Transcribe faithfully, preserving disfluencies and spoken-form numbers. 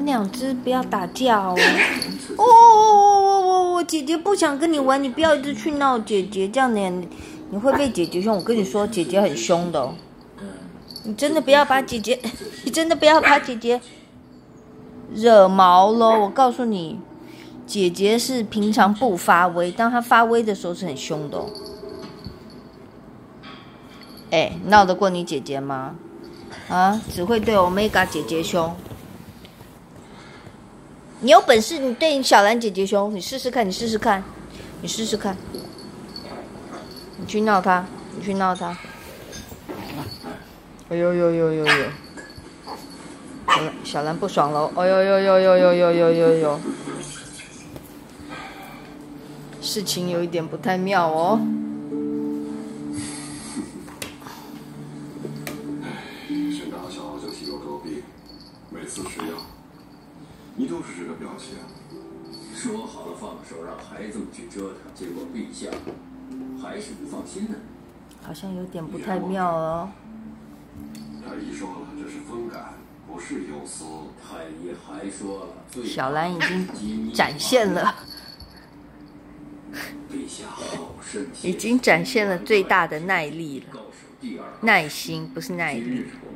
两只不要打架哦！哦，我我我我姐姐不想跟你玩，你不要一直去闹姐姐，这样你你会被姐姐凶。我跟你说，姐姐很凶的哦。你真的不要把姐姐，你真的不要把姐姐惹毛了。我告诉你，姐姐是平常不发威，当她发威的时候是很凶的哦。哎，闹得过你姐姐吗？啊，只会对 Omega 姐姐凶。你有本事你对小兰姐姐凶，你试试看，你试试看，你试试看。你去闹她，你去闹她。哎呦呦呦呦呦！小兰小兰不爽喽！哎呦呦呦呦呦呦呦呦呦！事情有一点不太妙哦。 先打小就体弱多病，每次吃药，你都是这个表情。 说好了放手让孩子们去折腾，结果陛下还是不放心呢。 好像有点不太妙哦。 太医说了，这是风感，不是忧思。 太医还说了， 小兰已经展现了， 陛下好生已经展现了最大的耐力了，耐心不是耐力。